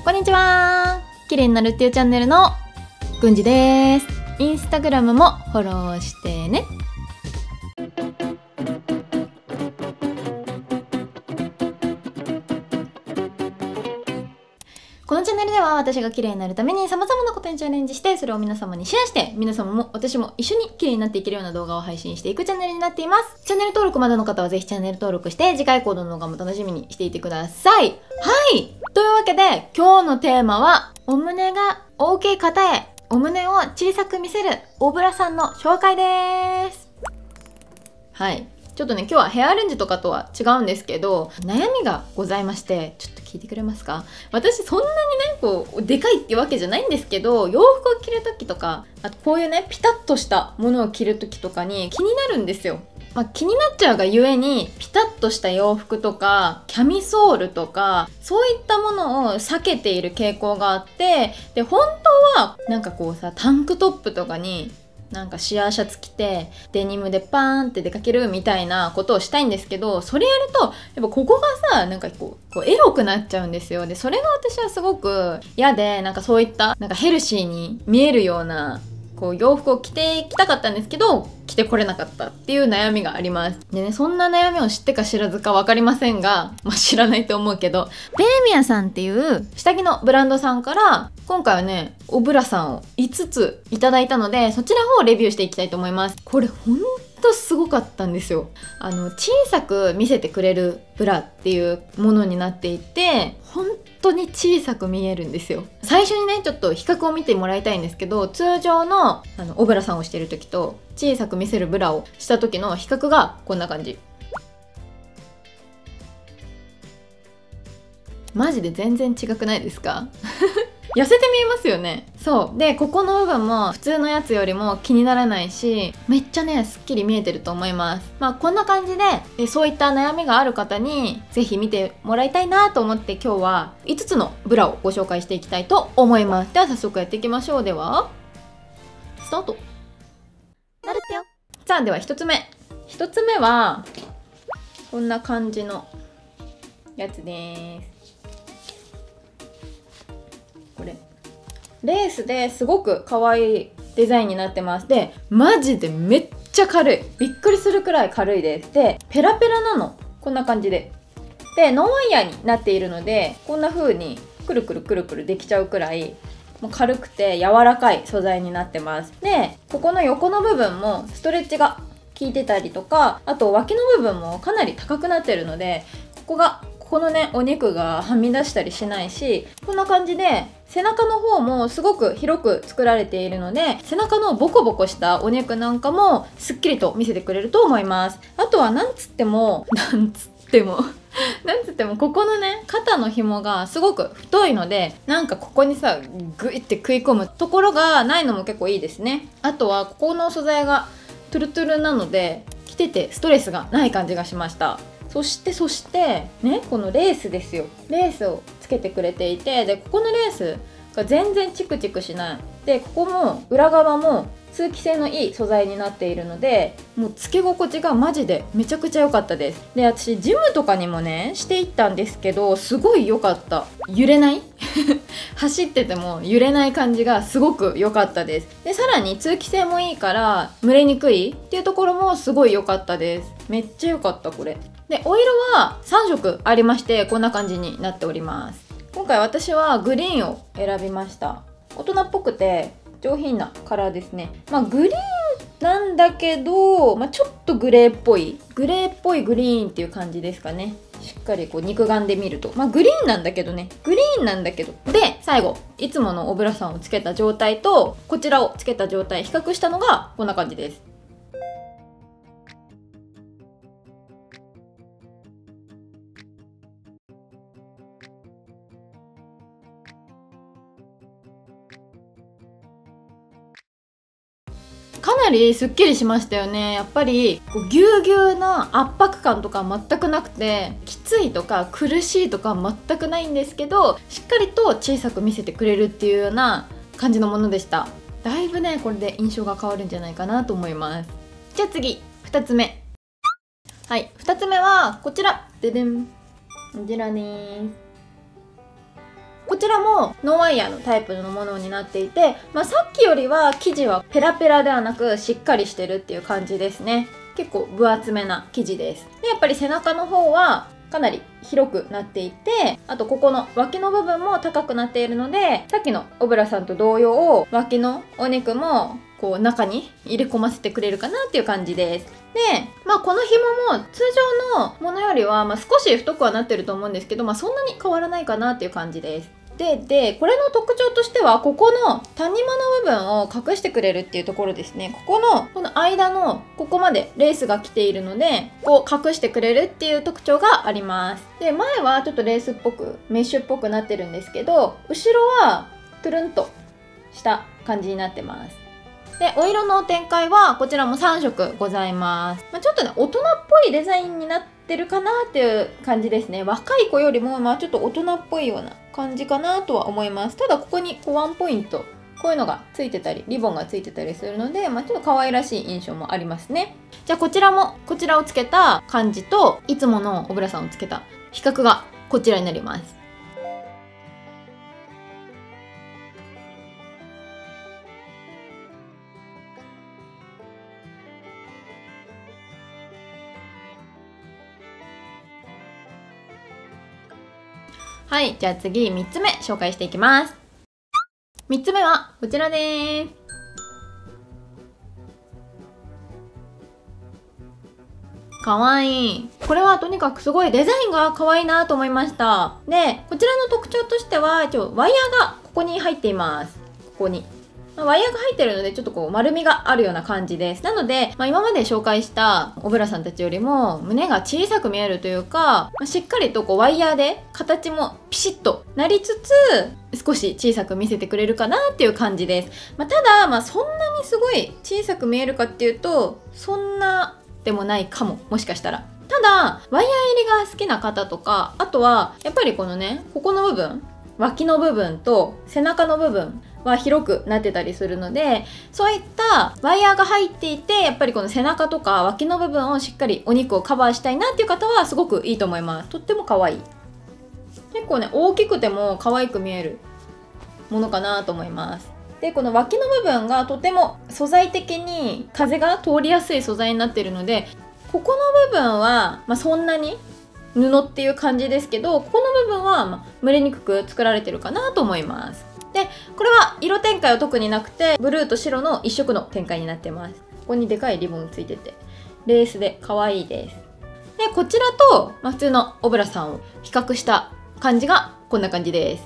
こんにちは。綺麗になるっていうチャンネルのぐんじです。インスタグラムもフォローしてね。このチャンネルでは私が綺麗になるために様々なことにチャレンジして、それを皆様にシェアして、皆様も私も一緒に綺麗になっていけるような動画を配信していくチャンネルになっています。チャンネル登録まだの方はぜひチャンネル登録して、次回行動の動画も楽しみにしていてください。はい、というわけで今日のテーマは、お胸が大きい方へお胸を小さく見せる大ブラさんの紹介です。はい、ちょっとね今日はヘアアレンジとかとは違うんですけど、悩みがございまして、ちょっと聞いてくれますか？私そんなにねこうでかいってわけじゃないんですけど、洋服を着る時とか、あとこういうねピタッとしたものを着る時とかに気になるんですよ。気になっちゃうがゆえに、ピタッとした洋服とかキャミソールとかそういったものを避けている傾向があって、で本当はなんかこうさ、タンクトップとかになんかシアーシャツ着てデニムでパーンって出かけるみたいなことをしたいんですけど、それやるとやっぱここがさ、なんかこうエロくなっちゃうんですよ。でそれが私はすごく嫌で、なんかそういったなんかヘルシーに見えるようなこう洋服を着ていきたかったんですけど、着てこれなかったっていう悩みがあります。でね、そんな悩みを知ってか知らずか分かりませんが、知らないと思うけど、ベーミアさんっていう下着のブランドさんから今回はねおブラさんを5ついただいたので、そちらをレビューしていきたいと思います。これほんとすごかったんですよ。小さく見せてくれるブラっていうものになっていて、本当に小さく見えるんですよ。最初にねちょっと比較を見てもらいたいんですけど、通常のおブラさんをしてる時と小さく見せるブラをした時の比較がこんな感じ。マジで全然違くないですか？痩せて見えますよね。そうで、ここの部分も普通のやつよりも気にならないし、めっちゃねすっきり見えてると思います。こんな感じで、そういった悩みがある方にぜひ見てもらいたいなと思って、今日は5つのブラをご紹介していきたいと思います。では早速やっていきましょう。ではスタート。なるってよ。さあ、では1つ目はこんな感じのやつです。これレースですごく可愛いデザインになってます。でマジでめっちゃ軽い、びっくりするくらい軽いです。でペラペラなの、こんな感じでノンワイヤーになっているので、こんな風にくるくるくるくるできちゃうくらいもう軽くて柔らかい素材になってます。でここの横の部分もストレッチが効いてたりとか、あと脇の部分もかなり高くなってるので、ここのねお肉がはみ出したりしないし、こんな感じで背中の方もすごく広く作られているので、背中のボコボコしたお肉なんかもすっきりと見せてくれると思います。あとはなんつってもここのね肩の紐がすごく太いので、なんかここにさグイって食い込むところがないのも結構いいですね。あとはここの素材がトゥルトゥルなので、着ててストレスがない感じがしました。そしてね、このレースですよ。レースをつけてくれていて、でここのレースが全然チクチクしない。でここも裏側も通気性のいい素材になっているので、もうつけ心地がマジでめちゃくちゃ良かったです。で私ジムとかにもねしていったんですけど、すごい良かった。揺れない走ってても揺れない感じがすごく良かったです。でさらに通気性もいいから蒸れにくいっていうところもすごい良かったです。めっちゃ良かったこれ。でお色は3色ありまして、こんな感じになっております。今回私はグリーンを選びました。大人っぽくて上品なカラーですね。グリーンなんだけど、ちょっとグレーっぽいグリーンっていう感じですかね。しっかりこう肉眼で見るとグリーンなんだけどね、で最後いつものオブラさんをつけた状態とこちらをつけた状態比較したのがこんな感じです。かなりすっきりしましたよね。やっぱりこうぎゅうぎゅうな圧迫感とか全くなくて、きついとか苦しいとか全くないんですけど、しっかりと小さく見せてくれるっていうような感じのものでした。だいぶねこれで印象が変わるんじゃないかなと思います。じゃあ次2つ目。はい、2つ目はこちら。ででん、こちらです。ここちらもノンワイヤーのタイプのものになっていて、さっきよりは生地はペラペラではなくしっかりしてるっていう感じですね。結構分厚めな生地です。でやっぱり背中の方はかなり広くなっていて、あとここの脇の部分も高くなっているので、さっきのオブラさんと同様脇のお肉もこう中に入れ込ませてくれるかなっていう感じです。でこの紐も通常のものよりは少し太くはなってると思うんですけど、そんなに変わらないかなっていう感じです。でこれの特徴としては、ここの谷間の部分を隠してくれるっていうところですね。この間のここまでレースが来ているので、こう隠してくれるっていう特徴があります。で前はちょっとレースっぽくメッシュっぽくなってるんですけど、後ろはトゥルンとした感じになってます。でお色の展開はこちらも3色ございます。ちょっとね大人っぽいデザインになってるかなっていう感じですね。若い子よりもちょっと大人っぽいような感じかなとは思います。ただここにワンポイントこういうのがついてたりリボンがついてたりするので、ちょっと可愛らしい印象もありますね。じゃあこちらもこちらをつけた感じといつものオブラさんをつけた比較がこちらになります。はい、じゃあ次3つ目紹介していきます。3つ目はこちらです。かわいい。これはとにかくすごいデザインが可愛いなと思いました。で、こちらの特徴としては一応ワイヤーがここに入っています。ここに。ワイヤーが入ってるのでちょっとこう丸みがあるような感じです。なので、今まで紹介したオブラさんたちよりも胸が小さく見えるというか、しっかりとこうワイヤーで形もピシッとなりつつ少し小さく見せてくれるかなっていう感じです。ただ、そんなにすごい小さく見えるかっていうとそんなでもないかも、もしかしたら。ただワイヤー入りが好きな方とか、あとはやっぱりこのねここの部分、脇の部分と背中の部分は広くなってたりするので、そういったワイヤーが入っていてやっぱりこの背中とか脇の部分をしっかりお肉をカバーしたいなっていう方はすごくいいと思います。とっても可愛い。結構ね大きくても可愛く見えるものかなと思います。でこの脇の部分がとても素材的に風が通りやすい素材になっているので、ここの部分は、そんなに布っていう感じですけど、ここの部分は蒸れにくく作られてるかなと思います。でこれは色展開は特になくてブルーと白の一色の展開になってます。ここにでかいリボンついててレースで可愛いです。でこちらと、普通のオブラさんを比較した感じがこんな感じです。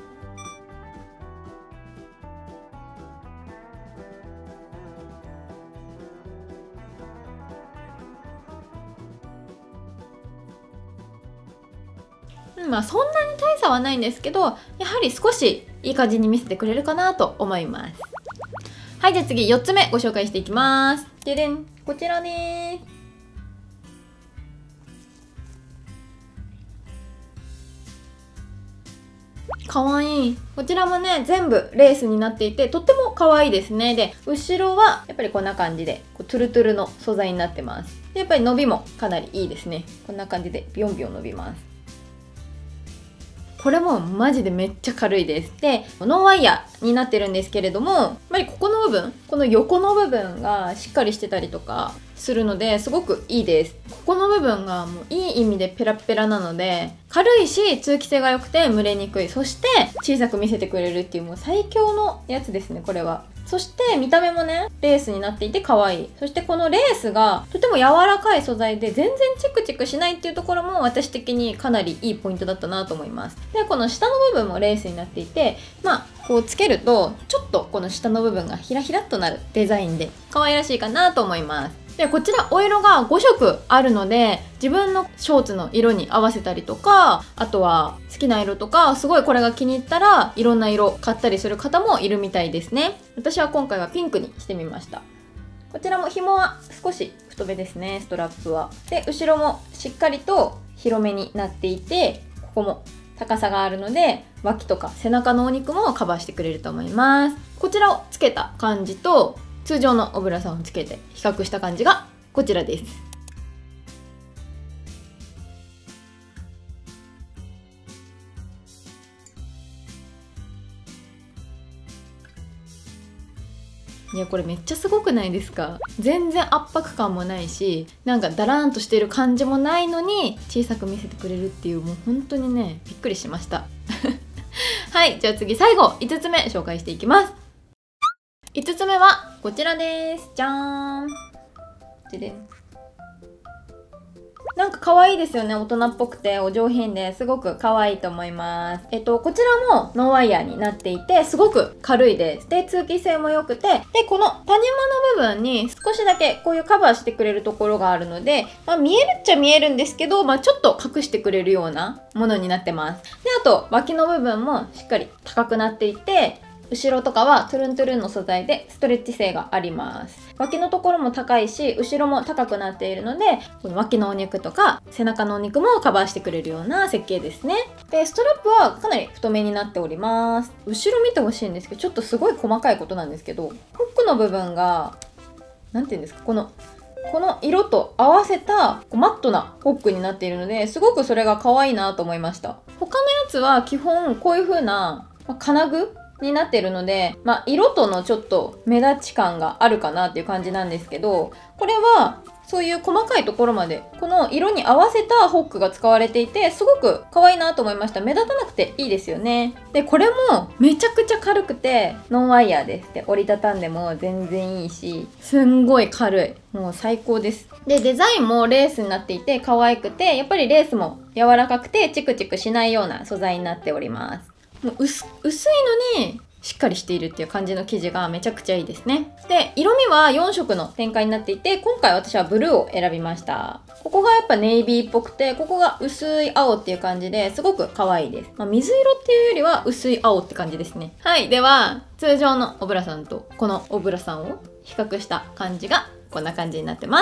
そんなに大差はないんですけど、やはり少しいい感じに見せてくれるかなと思います。はい、じゃあ次4つ目ご紹介していきます。ででん、こちらです。かわいい。こちらもね全部レースになっていてとっても可愛いですね。で後ろはやっぱりこんな感じでこうトゥルトゥルの素材になってます。でやっぱり伸びもかなりいいですね。こんな感じでビヨンビヨン伸びます。これもマジでめっちゃ軽いです。でノンワイヤーになってるんですけれども、やっぱりここの部分、この横の部分がしっかりしてたりとかするのですごくいいです。ここの部分がもういい意味でペラペラなので軽いし通気性が良くて蒸れにくい、そして小さく見せてくれるっていうもう最強のやつですねこれは。そして見た目もねレースになっていて可愛い。そしてこのレースがとても柔らかい素材で全然チクチクしないっていうところも私的にかなりいいポイントだったなと思います。でこの下の部分もレースになっていて、こうつけるとちょっとこの下の部分がヒラヒラっとなるデザインで可愛らしいかなと思います。でこちらお色が5色あるので自分のショーツの色に合わせたりとか、あとは好きな色とかすごいこれが気に入ったらいろんな色買ったりする方もいるみたいですね。私は今回はピンクにしてみました。こちらも紐は少し太めですね、ストラップは。で後ろもしっかりと広めになっていて、ここも高さがあるので脇とか背中のお肉もカバーしてくれると思います。こちらをつけた感じと通常のオブラさんをつけて比較した感じがこちらです。 いやこれめっちゃすごくないですか？全然圧迫感もないし、なんかダラーンとしてる感じもないのに小さく見せてくれるっていう、もう本当にねびっくりしましたはい、じゃあ次最後5つ目紹介していきます。5つ目はこちらです。じゃーん。なんか可愛いですよね。大人っぽくてお上品ですごく可愛いと思います。こちらもノンワイヤーになっていてすごく軽いです。で、通気性も良くて、で、この谷間の部分に少しだけこういうカバーしてくれるところがあるので、見えるっちゃ見えるんですけど、ちょっと隠してくれるようなものになってます。で、あと脇の部分もしっかり高くなっていて、後ろとかはトゥルントゥルンの素材でストレッチ性があります。脇のところも高いし、後ろも高くなっているので、この脇のお肉とか背中のお肉もカバーしてくれるような設計ですね。で、ストラップはかなり太めになっております。後ろ見てほしいんですけど、ちょっとすごい細かいことなんですけど、ホックの部分が、なんていうんですか、この色と合わせたマットなホックになっているので、すごくそれが可愛いなと思いました。他のやつは基本こういう風な金具になっているので、色とのちょっと目立ち感があるかなっていう感じなんですけど、これはそういう細かいところまでこの色に合わせたホックが使われていて、すごく可愛いなと思いました。目立たなくていいですよね。で、これもめちゃくちゃ軽くてノンワイヤーです。で、折りたたんでも全然いいし、すんごい軽い。もう最高です。で、デザインもレースになっていて可愛くて、やっぱりレースも柔らかくてチクチクしないような素材になっております。もう薄いのにしっかりしているっていう感じの生地がめちゃくちゃいいですね。で、色味は4色の展開になっていて、今回私はブルーを選びました。ここがやっぱネイビーっぽくて、ここが薄い青っていう感じですごく可愛いです。水色っていうよりは薄い青って感じですね。はい、では通常のオブラさんとこのオブラさんを比較した感じがこんな感じになってます。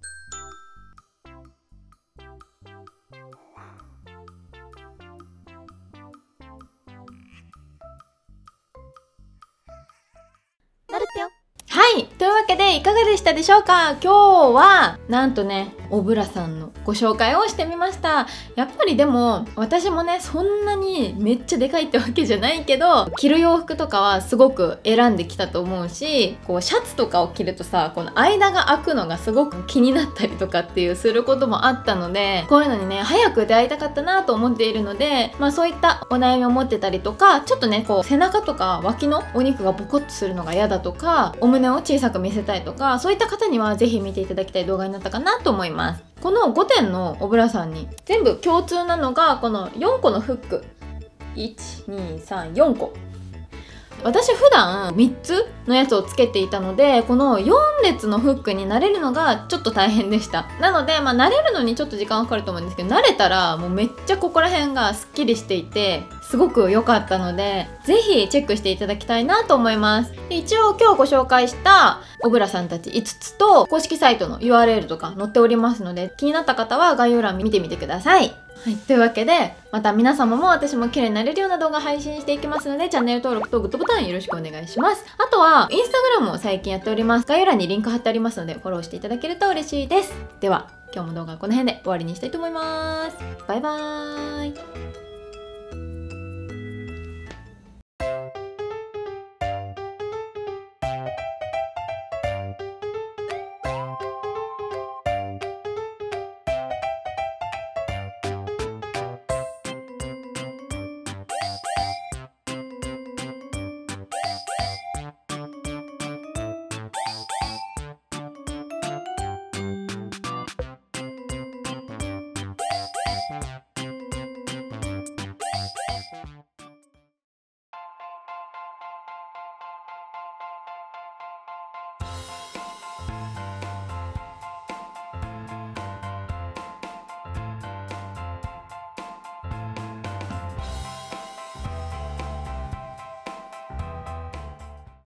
はい、というわけでいかがでしたでしょうか？今日はなんとね、オブラさんのご紹介をしてみました。やっぱりでも私もね、そんなにめっちゃでかいってわけじゃないけど、着る洋服とかはすごく選んできたと思うし、こうシャツとかを着るとさ、この間が空くのがすごく気になったりとかっていうすることもあったので、こういうのにね早く出会いたかったなと思っているので、そういったお悩みを持ってたりとか、ちょっとねこう背中とか脇のお肉がボコッとするのが嫌だとか、お胸を小さく見せたいとか、そういった方にはぜひ見ていただきたい動画になったかなと思います。この5点のオブラさんに全部共通なのがこの4個のフック。1,2,3,4個。私普段3つのやつをつけていたので、この4列のフックに慣れるのがちょっと大変でした。なので慣れるのにちょっと時間かかると思うんですけど、慣れたらもうめっちゃここら辺がすっきりしていてすごく良かったので、ぜひチェックしていただきたいなと思います。で、一応今日ご紹介したオブラさんたち5つと公式サイトの URL とか載っておりますので、気になった方は概要欄見てみてください。はい、というわけでまた皆様も私も綺麗になれるような動画配信していきますので、チャンネル登録とグッドボタンよろしくお願いします。あとはインスタグラムも最近やっております。概要欄にリンク貼ってありますのでフォローしていただけると嬉しいです。では今日も動画はこの辺で終わりにしたいと思います。バイバーイ。